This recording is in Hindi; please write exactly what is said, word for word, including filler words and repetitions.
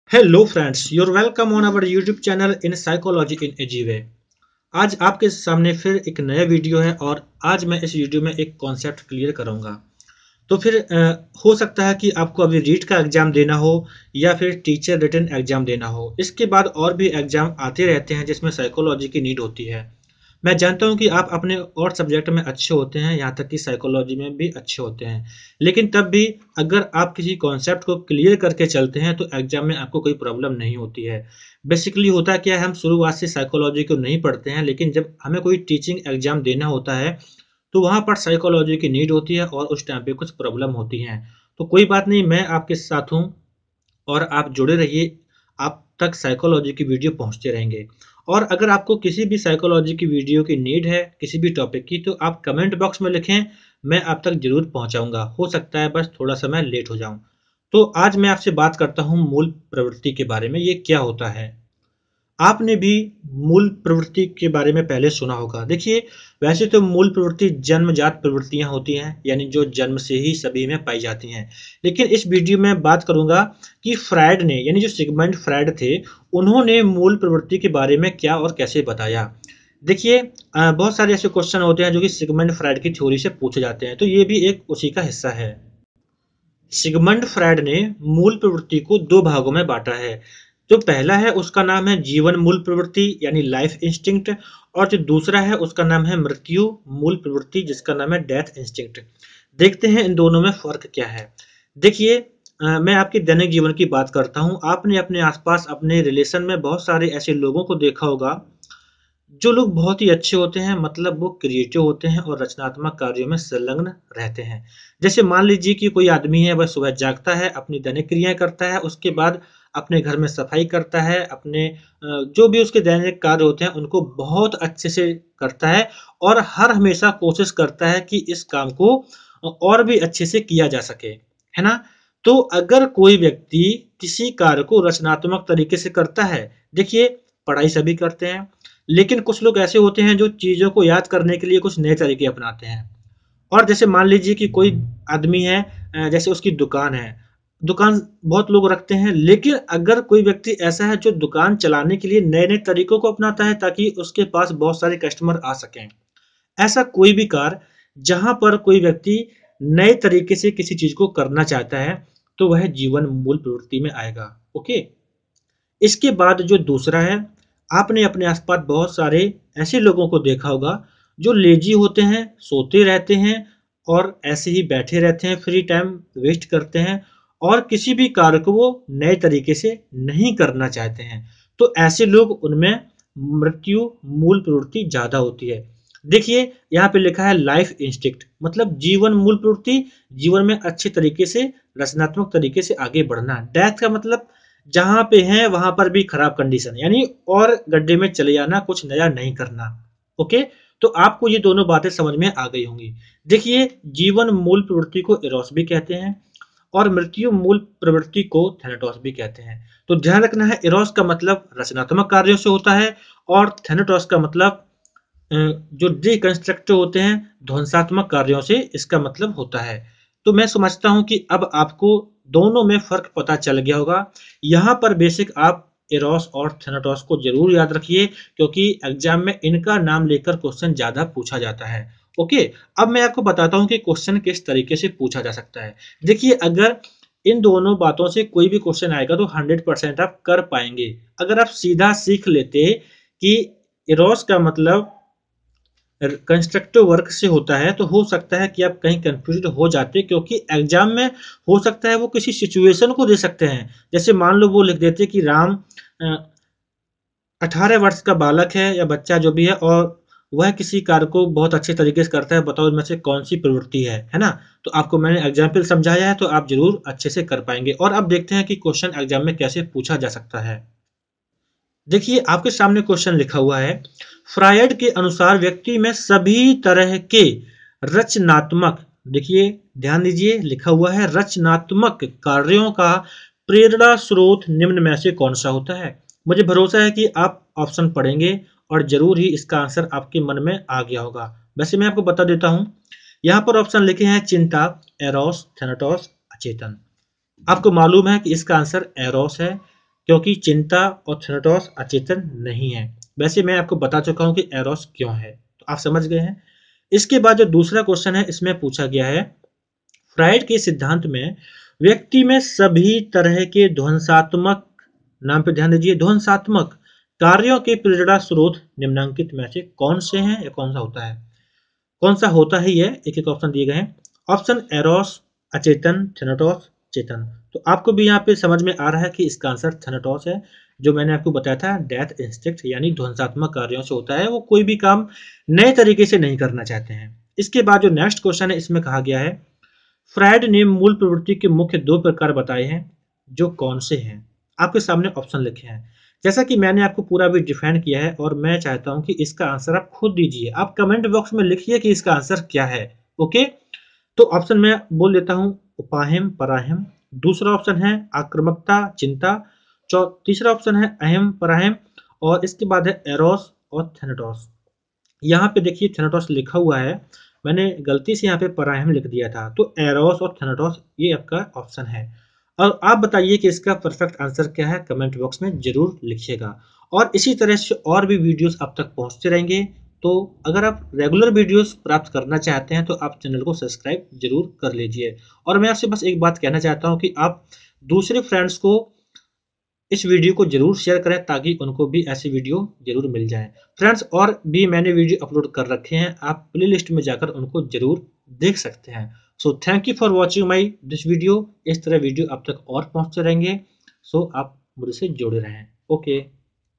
Hello friends, your welcome on our YouTube channel in psychology in easy way. आज आपके सामने फिर एक नया वीडियो है और आज मैं इस वीडियो में एक कॉन्सेप्ट क्लियर करूंगा। तो फिर अ, हो सकता है कि आपको अभी रीट का एग्जाम देना हो या फिर टीचर रिटन एग्जाम देना हो। इसके बाद और भी एग्जाम आते रहते हैं जिसमें साइकोलॉजी की नीड होती है। मैं जानता हूं कि आप अपने और सब्जेक्ट में अच्छे होते हैं, यहाँ तक कि साइकोलॉजी में भी अच्छे होते हैं, लेकिन तब भी अगर आप किसी कॉन्सेप्ट को क्लियर करके चलते हैं तो एग्जाम में आपको कोई प्रॉब्लम नहीं होती है। बेसिकली होता क्या है, हम शुरुआत से साइकोलॉजी को नहीं पढ़ते हैं, लेकिन जब हमें कोई टीचिंग एग्जाम देना होता है तो वहाँ पर साइकोलॉजी की नीड होती है और उस टाइम पे कुछ प्रॉब्लम होती हैं। तो कोई बात नहीं, मैं आपके साथ हूँ और आप जुड़े रहिए। आप तक साइकोलॉजी की वीडियो पहुंचते रहेंगे। और अगर आपको किसी भी साइकोलॉजी की वीडियो की नीड है, किसी भी टॉपिक की, तो आप कमेंट बॉक्स में लिखें, मैं आप तक जरूर पहुंचाऊंगा। हो सकता है बस थोड़ा सा मैं लेट हो जाऊं। तो आज मैं आपसे बात करता हूं मूल प्रवृत्ति के बारे में। ये क्या होता है? आपने भी मूल प्रवृत्ति के बारे में पहले सुना होगा। देखिए, वैसे तो मूल प्रवृत्ति जन्मजात प्रवृत्तियां होती हैं, यानी जो जन्म से ही सभी में पाई जाती हैं। लेकिन इस वीडियो में बात करूंगा कि फ्रायड ने, यानी जो सिगमंड फ्रायड थे, उन्होंने मूल प्रवृत्ति के बारे में क्या और कैसे बताया। देखिए, अ, बहुत सारे ऐसे क्वेश्चन होते हैं जो कि सिगमंड फ्रायड की थ्योरी से पूछे जाते हैं, तो ये भी एक उसी का हिस्सा है। सिगमंड फ्रायड ने मूल प्रवृत्ति को दो भागों में बांटा है। जो पहला है उसका नाम है जीवन मूल प्रवृत्ति, यानी लाइफ इंस्टिंक्ट, और जो दूसरा है उसका नाम है मृत्यु मूल प्रवृत्ति, जिसका नाम है डेथ इंस्टिंक्ट। देखते हैं इन दोनों में फर्क क्या है। देखिए, अ, मैं आपके दैनिक जीवन की बात करता हूं। आपने अपने आसपास, अपने रिलेशन में बहुत सारे ऐसे लोगों को देखा होगा जो लोग बहुत ही अच्छे होते हैं, मतलब वो क्रिएटिव होते हैं और रचनात्मक कार्यों में संलग्न रहते हैं। जैसे मान लीजिए कि कोई आदमी है, वह सुबह जागता है, अपनी दैनिक क्रियाएं करता है, उसके बाद अपने घर में सफाई करता है, अपने अ, जो भी उसके दैनिक कार्य होते हैं उनको बहुत अच्छे से करता है और हर हमेशा कोशिश करता है कि इस काम को और भी अच्छे से किया जा सके, है ना? तो अगर कोई व्यक्ति किसी कार्य को रचनात्मक तरीके से करता है, देखिए, पढ़ाई सभी करते हैं, लेकिन कुछ लोग ऐसे होते हैं जो चीज़ों को याद करने के लिए कुछ नए तरीके अपनाते हैं। और जैसे मान लीजिए कि कोई आदमी है, अ, जैसे उसकी दुकान है, दुकान बहुत लोग रखते हैं, लेकिन अगर कोई व्यक्ति ऐसा है जो दुकान चलाने के लिए नए नए तरीकों को अपनाता है ताकि उसके पास बहुत सारे कस्टमर आ सकें। ऐसा कोई भी कार्य जहां पर कोई व्यक्ति नए तरीके से किसी चीज को करना चाहता है, तो वह जीवन मूल प्रवृत्ति में आएगा। ओके। इसके बाद जो दूसरा है, आपने अपने आसपास बहुत सारे ऐसे लोगों को देखा होगा जो लेजी होते हैं, सोते रहते हैं और ऐसे ही बैठे रहते हैं, फ्री टाइम वेस्ट करते हैं और किसी भी कार्य को वो नए तरीके से नहीं करना चाहते हैं। तो ऐसे लोग, उनमें मृत्यु मूल प्रवृत्ति ज्यादा होती है। देखिए, यहाँ पे लिखा है लाइफ इंस्टिंक्ट, मतलब जीवन मूल प्रवृत्ति, जीवन में अच्छे तरीके से, रचनात्मक तरीके से आगे बढ़ना। डेथ का मतलब जहां पे है वहां पर भी खराब कंडीशन, यानी और गड्ढे में चले जाना, कुछ नया नहीं करना। ओके। तो आपको ये दोनों बातें समझ में आ गई होंगी। देखिए, जीवन मूल प्रवृत्ति को इरोस भी कहते हैं और मृत्यु मूल प्रवृत्ति को थैनेटोस भी कहते हैं। तो ध्यान रखना है, इरोस का मतलब रचनात्मक कार्यों से होता है और थैनेटोस का मतलब अ, जो डिकंस्ट्रक्टिव होते हैं, ध्वंसात्मक कार्यों से इसका मतलब होता है। तो मैं समझता हूं कि अब आपको दोनों में फर्क पता चल गया होगा। यहाँ पर बेसिक आप एरोस और थैनाटोस को जरूर याद रखिए, क्योंकि एग्जाम में इनका नाम लेकर क्वेश्चन ज्यादा पूछा जाता है। ओके। अब मैं आपको बताता हूँ कि क्वेश्चन किस तरीके से पूछा जा सकता है। देखिए, अगर इन दोनों बातों से कोई भी क्वेश्चन आएगा तो हंड्रेड परसेंट आप कर पाएंगे। अगर आप सीधा सीख लेते कि एरोस का मतलब कंस्ट्रक्टिव वर्क से होता है, तो हो सकता है कि आप कहीं कंफ्यूज हो जाते, क्योंकि एग्जाम में हो सकता है वो किसी सिचुएशन को दे सकते हैं। जैसे मान लो वो लिख देते कि राम अठारह वर्ष का बालक है या बच्चा जो भी है और वह किसी कार्य को बहुत अच्छे तरीके से करता है, बताओ इनमें से कौन सी प्रवृत्ति है है ना? तो आपको मैंने एग्जाम्पल समझाया है, तो आप जरूर अच्छे से कर पाएंगे। और अब देखते हैं कि क्वेश्चन एग्जाम में कैसे पूछा जा सकता है। देखिए, आपके सामने क्वेश्चन लिखा हुआ है, फ्रायड के अनुसार व्यक्ति में सभी तरह के रचनात्मक, देखिए ध्यान दीजिए, लिखा हुआ है रचनात्मक कार्यों का प्रेरणा स्रोत निम्न में से कौन सा होता है? मुझे भरोसा है कि आप ऑप्शन पढ़ेंगे और जरूर ही इसका आंसर आपके मन में आ गया होगा। वैसे मैं आपको बता देता हूं, यहाँ पर ऑप्शन लिखे हैं चिंता, एरोस, थैनाटोस, अचेतन। आपको मालूम है कि इसका आंसर एरोस है। क्योंकि चिंता और थैनाटोस अचेतन नहीं है। वैसे मैं आपको बता चुका हूं कि एरोस क्यों है, तो आप समझ गए हैं। इसके बाद जो दूसरा क्वेश्चन है इसमें पूछा गया है, फ्राइड के सिद्धांत में व्यक्ति में सभी तरह के ध्वंसात्मक, नाम पे ध्यान दीजिए, ध्वंसात्मक कार्यों के प्रेरणा स्रोत निम्नलिखित में से कौन से हैं या कौन सा होता है, कौन सा होता है ये एक एक ऑप्शन दिए गए हैं। ऑप्शन एरोस अचेतन, थैनाटोस चेतन। तो आपको भी यहाँ पे समझ में आ रहा है कि इसका आंसर थैनाटोस है, जो मैंने आपको बताया था डेथ इंस्टिंक्ट यानी ध्वंसात्मक कार्यों से होता है, वो कोई भी काम नए तरीके से नहीं करना चाहते हैं। इसके बाद जो नेक्स्ट क्वेश्चन है इसमें कहा गया है, फ्रायड ने मूल प्रवृत्ति के मुख्य दो प्रकार बताए हैं, जो कौन से हैं। आपके सामने ऑप्शन लिखे हैं। जैसा कि मैंने आपको पूरा भी डिफाइन किया है और मैं चाहता हूं कि इसका आंसर आप खुद दीजिए। आप कमेंट बॉक्स में लिखिए कि इसका आंसर क्या है। ओके, तो ऑप्शन मैं बोल देता हूं, उपाहिम पराहिम। दूसरा ऑप्शन है आक्रामकता चिंता। चौ तीसरा ऑप्शन है अहिम पराहिम। और इसके बाद है एरोस और थैनाटोस। यहाँ पे देखिए थैनाटोस लिखा हुआ है, मैंने गलती से यहाँ पे पराहिम लिख दिया था, तो एरोस और थैनाटोस ये आपका ऑप्शन है। और आप बताइए कि इसका परफेक्ट आंसर क्या है, कमेंट बॉक्स में जरूर लिखिएगा। और इसी तरह से और भी वीडियोस आप तक पहुंचते रहेंगे। तो अगर आप रेगुलर वीडियोस प्राप्त करना चाहते हैं तो आप चैनल को सब्सक्राइब जरूर कर लीजिए। और मैं आपसे बस एक बात कहना चाहता हूँ कि आप दूसरे फ्रेंड्स को इस वीडियो को जरूर शेयर करें ताकि उनको भी ऐसी वीडियो जरूर मिल जाए। फ्रेंड्स और भी मैंने वीडियो अपलोड कर रखे हैं, आप प्ले लिस्ट में जाकर उनको जरूर देख सकते हैं। So thank you for watching my this video. इस तरह वीडियो आप तक और पहुंचते रहेंगे। सो आप मुझसे जुड़े रहें। ओके।